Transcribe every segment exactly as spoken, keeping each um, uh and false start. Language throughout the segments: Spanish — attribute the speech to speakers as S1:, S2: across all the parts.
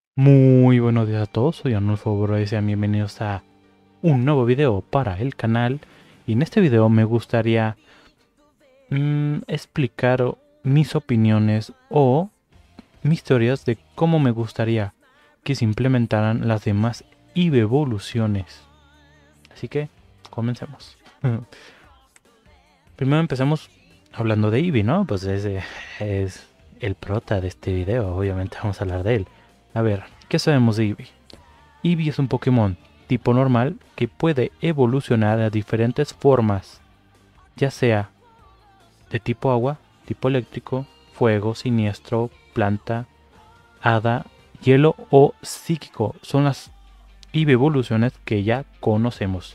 S1: Muy buenos días a todos, soy Arnulfo Bro y sean bienvenidos a un nuevo video para el canal. Y en este video me gustaría mm, explicar mis opiniones o mis teorías de cómo me gustaría que se implementaran las demás I V evoluciones. Así que comencemos. Primero empecemos hablando de Eevee, ¿no? Pues ese es el prota de este video, obviamente vamos a hablar de él. A ver, ¿qué sabemos de Eevee? Eevee es un Pokémon tipo normal que puede evolucionar a diferentes formas, ya sea de tipo agua, tipo eléctrico, fuego, siniestro, planta, hada, hielo o psíquico. Son las Eevee evoluciones que ya conocemos.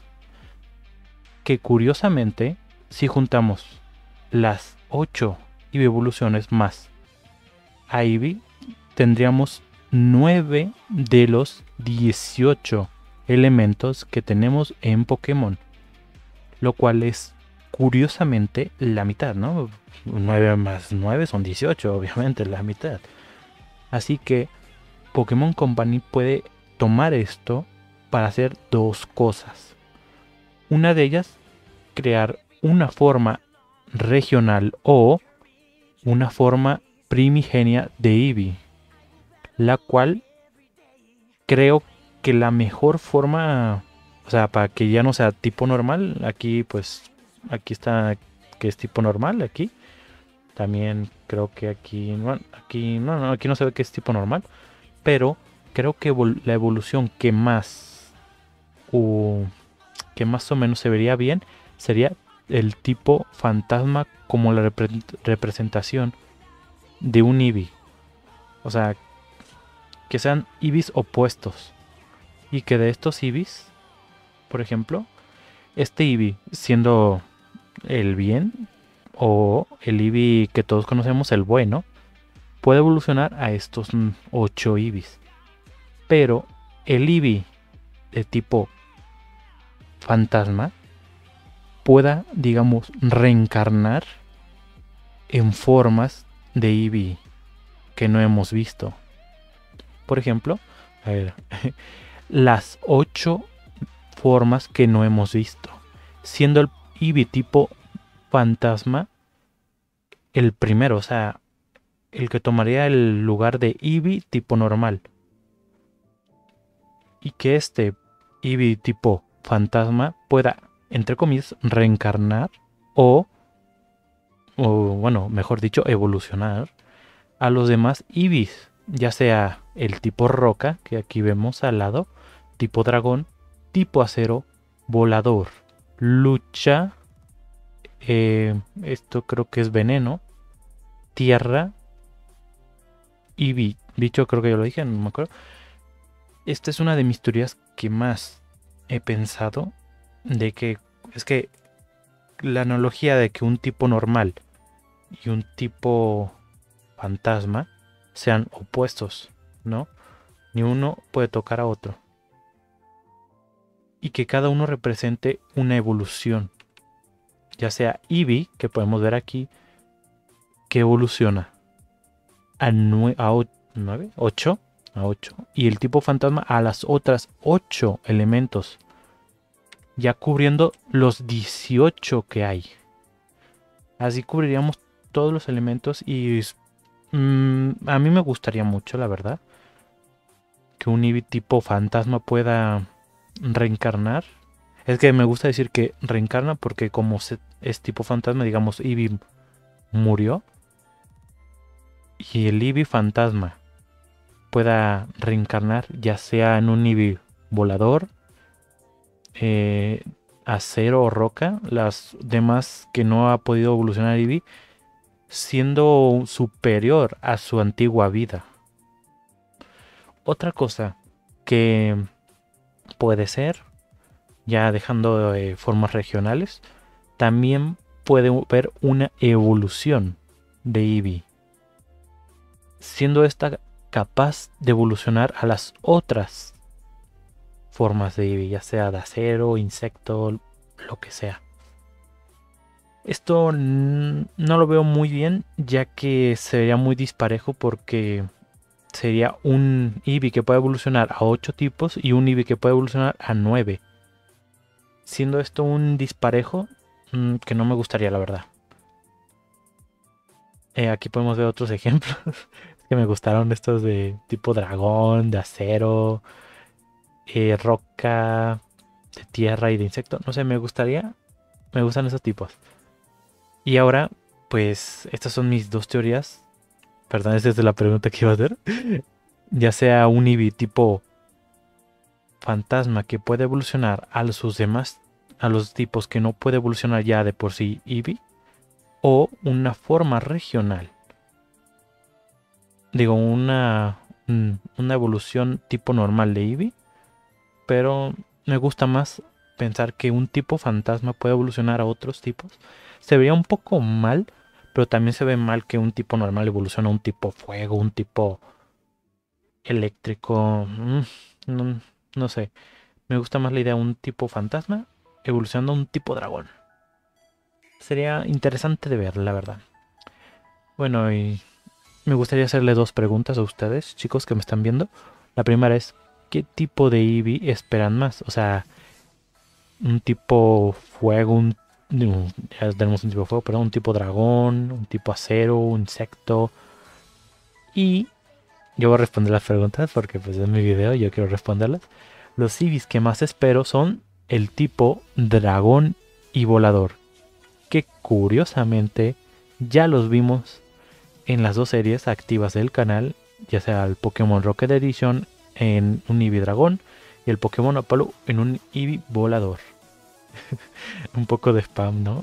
S1: Que curiosamente, si juntamos las ocho Eevee evoluciones más a Eevee, tendríamos nueve de los dieciocho elementos que tenemos en Pokémon, lo cual es curiosamente la mitad, ¿no? nueve más nueve son dieciocho, obviamente la mitad. Así que Pokémon Company puede tomar esto para hacer dos cosas. Una de ellas, crear una forma regional o una forma primigenia de Eevee, la cual creo que la mejor forma, o sea, para que ya no sea tipo normal, aquí pues, aquí está que es tipo normal, aquí. También creo que aquí, bueno, aquí no, no, aquí no se ve que es tipo normal, pero creo que evol la evolución que más, o que más o menos se vería bien, sería el tipo fantasma como la repre representación de un Eevee. O sea, que sean Eevees opuestos. Y que de estos Eevees, por ejemplo, este Eevee siendo el bien o el Eevee que todos conocemos, el bueno, puede evolucionar a estos ocho Eevees. Pero el Eevee de tipo fantasma pueda, digamos, reencarnar en formas de Eevee que no hemos visto. Por ejemplo, a ver, las ocho formas que no hemos visto, siendo el Eevee tipo fantasma el primero, o sea, el que tomaría el lugar de Eevee tipo normal. Y que este Eevee tipo fantasma pueda, entre comillas, reencarnar o, o bueno, mejor dicho, evolucionar a los demás Eevees, ya sea el tipo roca, que aquí vemos al lado, tipo dragón, tipo acero, volador, lucha, eh, esto creo que es veneno, tierra y bi bicho, creo que yo lo dije, no me acuerdo. Esta es una de mis teorías que más he pensado, de que es que la analogía de que un tipo normal y un tipo fantasma sean opuestos, ¿no? Ni uno puede tocar a otro. Y que cada uno represente una evolución. Ya sea Eevee, que podemos ver aquí, que evoluciona a, nueve, ocho, a ocho. Y el tipo fantasma a las otras ocho elementos. Ya cubriendo los dieciocho que hay. Así cubriríamos todos los elementos y mmm, a mí me gustaría mucho, la verdad, que un Eevee tipo fantasma pueda reencarnar. Es que me gusta decir que reencarna porque como se, es tipo fantasma, digamos, Eevee murió. Y el Eevee fantasma pueda reencarnar ya sea en un Eevee volador, eh, acero o roca. Las demás que no ha podido evolucionar Eevee siendo superior a su antigua vida. Otra cosa que puede ser, ya dejando eh, formas regionales, también puede haber una evolución de Eevee, siendo esta capaz de evolucionar a las otras formas de Eevee, ya sea de acero, insecto, lo que sea. Esto no lo veo muy bien, ya que sería muy disparejo porque sería un Eevee que puede evolucionar a ocho tipos y un Eevee que puede evolucionar a nueve. Siendo esto un disparejo mmm, que no me gustaría, la verdad. Eh, aquí podemos ver otros ejemplos que me gustaron, estos de tipo dragón, de acero, eh, roca, de tierra y de insecto. No sé, me gustaría, me gustan esos tipos. Y ahora, pues, estas son mis dos teorías. Perdón, esa es la pregunta que iba a hacer. Ya sea un Eevee tipo fantasma que puede evolucionar a sus demás, a los tipos que no puede evolucionar ya de por sí Eevee, o una forma regional. Digo, una, una evolución tipo normal de Eevee, pero me gusta más pensar que un tipo fantasma puede evolucionar a otros tipos. Se vería un poco mal, pero también se ve mal que un tipo normal evolucione a un tipo fuego, un tipo eléctrico. Mm, no, no sé. Me gusta más la idea de un tipo fantasma evolucionando a un tipo dragón. Sería interesante de ver, la verdad. Bueno, y me gustaría hacerle dos preguntas a ustedes, chicos que me están viendo. La primera es, ¿qué tipo de Eevee esperan más? O sea, un tipo fuego, un, un- ya tenemos un tipo fuego, pero un tipo dragón, un tipo acero, un insecto. Y yo voy a responder las preguntas porque pues es mi video y yo quiero responderlas. Los Eevees que más espero son el tipo dragón y volador, que curiosamente ya los vimos en las dos series activas del canal, ya sea el Pokémon Rocket Edition en un Eevee dragón y el Pokémon Apollo en un Eevee volador. Un poco de spam, ¿no?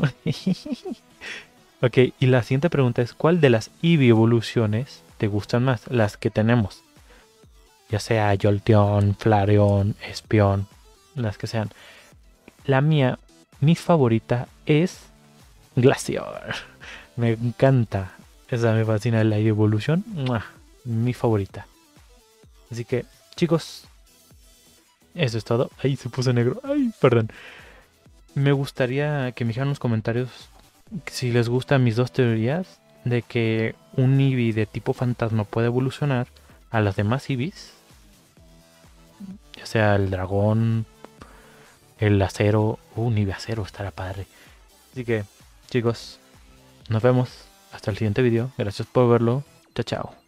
S1: Ok, y la siguiente pregunta es, ¿cuál de las Eevee evoluciones te gustan más? Las que tenemos, ya sea Jolteon, Flareon, Espion, las que sean. La mía, mi favorita es Glacear. Me encanta. Esa me fascina la evolución. ¡Mua! Mi favorita. Así que, chicos, eso es todo. Ahí se puso negro. Ay, perdón. Me gustaría que me dijeran en los comentarios si les gustan mis dos teorías de que un Eevee de tipo fantasma puede evolucionar a las demás Eevees. Ya sea el dragón, el acero. Uh, un Eevee acero estará padre. Así que, chicos, nos vemos. Hasta el siguiente video. Gracias por verlo. Chao, chao.